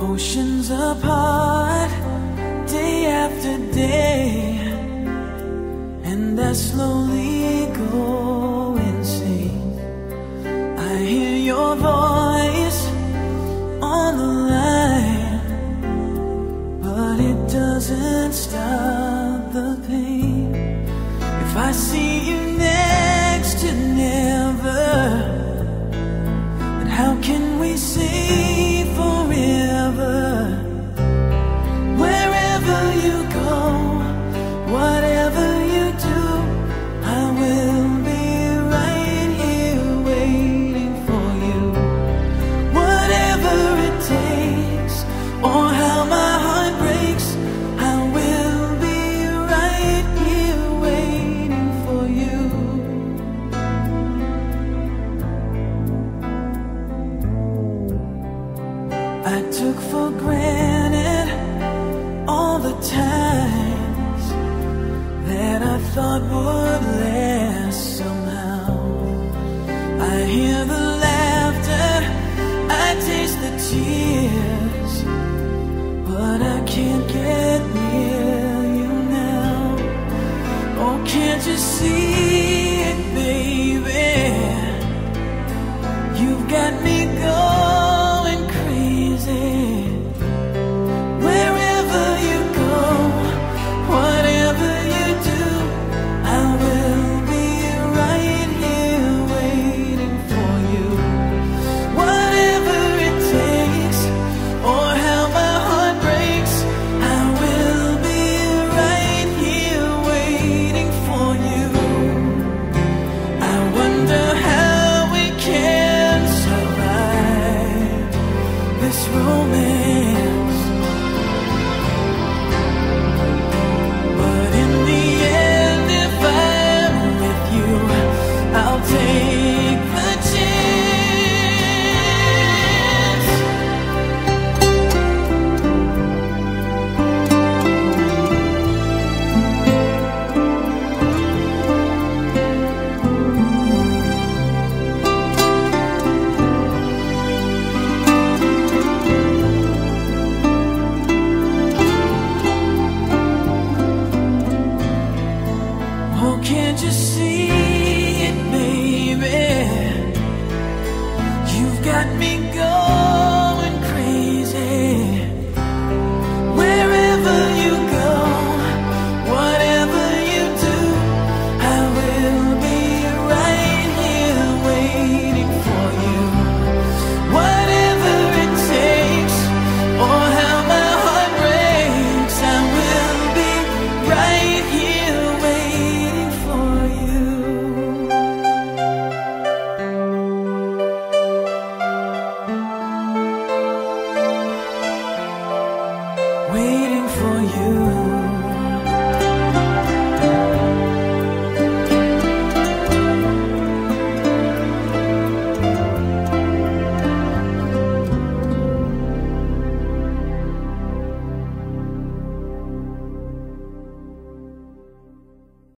Oceans apart, day after day, and I slowly go insane. I hear your voice on the line, but it doesn't stop the pain. If I see you next to never, then how can we say forever? Wherever you go, whatever you do, I will be right here waiting for you. Whatever it takes, or how my heart breaks, I will be right here waiting for you. I took for granted all the times that I thought would last somehow. I hear the laughter, I taste the tears, but I can't get near you now. Oh, can't you see it, baby? You've got me going crazy. Wherever you go, whatever you do, I will be right here waiting for you. Whatever it takes, or how my heart breaks, I will be right here waiting for you. I wonder how we can survive this romance, but in the end, if I'm with you, I'll take the chance. Oh, can't you see it, baby? You've got me